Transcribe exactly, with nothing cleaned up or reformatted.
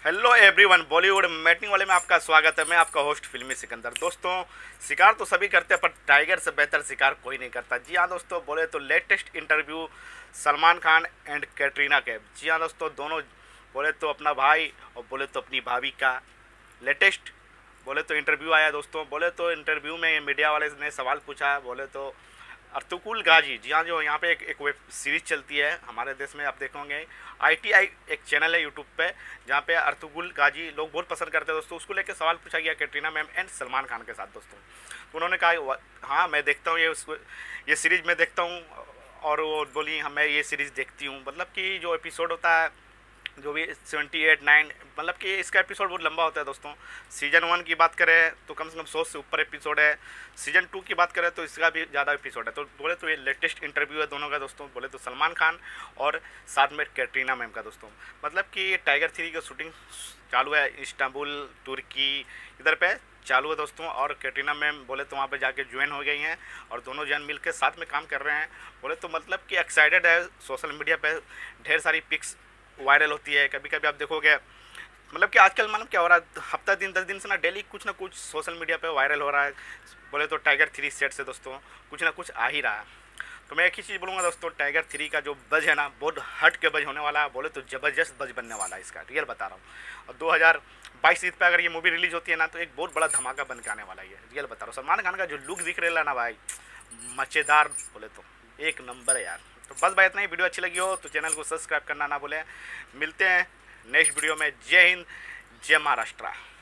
Hello everyone, Bollywood matting वाले में आपका स्वागत है। मैं आपका होस्ट फिल्मी सिकंदर। दोस्तों, शिकार तो सभी करते हैं पर टाइगर से बेहतर शिकार कोई नहीं करता। जी हाँ दोस्तों, बोले तो latest interview Salman Khan and Katrina Kaif. जी हाँ दोस्तों, दोनों बोले तो अपना भाई और बोले तो अपनी भाभी का लेटेस्ट बोले तो इंटरव्यू आया दोस्तों। बोले तो इंटरव्यू में मीडिया वाले ने सवाल पूछा। बोले तो अर्तुगरुल गाजी, जी हाँ, जो यहाँ पे एक एक वेब सीरीज़ चलती है हमारे देश में, आप देखोगे आई टी आई एक चैनल है यूट्यूब पे, जहाँ पे अर्तुगरुल गाजी लोग बहुत पसंद करते हैं दोस्तों। उसको लेकर सवाल पूछा गया कैटरीना मैम एंड सलमान खान के साथ दोस्तों। तो उन्होंने कहा हाँ मैं देखता हूँ ये उसको ये सीरीज़ मैं देखता हूँ, और वो बोली हाँ मैं ये सीरीज़ देखती हूँ। मतलब कि जो एपिसोड होता है जो भी सेवेंटी एट नाइन, मतलब कि इसका एपिसोड बहुत लंबा होता है दोस्तों। सीजन वन की बात करें तो कम से कम सौ से ऊपर एपिसोड है। सीजन टू की बात करें तो इसका भी ज़्यादा एपिसोड है। तो बोले तो ये लेटेस्ट इंटरव्यू है दोनों का दोस्तों। बोले तो सलमान खान और साथ में कैटरीना मैम का दोस्तों। मतलब कि ये टाइगर थ्री का शूटिंग चालू है इस्तांबुल तुर्की इधर पे चालू है दोस्तों। और कैटरीना मैम बोले तो वहाँ पे जाके ज्वाइन हो गई हैं और दोनों जन मिल के साथ में काम कर रहे हैं। बोले तो मतलब कि एक्साइटेड है। सोशल मीडिया पे ढेर सारी पिक्स वायरल होती है। कभी कभी आप देखोगे मतलब कि आजकल मतलब क्या हो रहा है, हफ्ता दिन दस दिन से ना डेली कुछ ना कुछ सोशल मीडिया पे वायरल हो रहा है। बोले तो टाइगर थ्री सेट से दोस्तों कुछ ना कुछ आ ही रहा है। तो मैं एक ही चीज़ बोलूँगा दोस्तों, टाइगर थ्री का जो बज है ना बहुत हट के बज होने वाला है। बोले तो ज़बरदस्त बज बनने वाला है इसका, रियल बता रहा हूँ। और दो हज़ार बाईस ईद पे अगर ये मूवी रिलीज होती है ना तो एक बहुत बड़ा धमाका बन के आने वाला है, रियल बता रहा हूँ। सलमान खान का जो लुक दिख रहा है ना भाई, मज़ेदार, बोले तो एक नंबर है यार। तो बस भाई इतना ही। वीडियो अच्छी लगी हो तो चैनल को सब्सक्राइब करना ना भूलें। मिलते हैं नेक्स्ट वीडियो में। जय हिंद, जय महाराष्ट्र।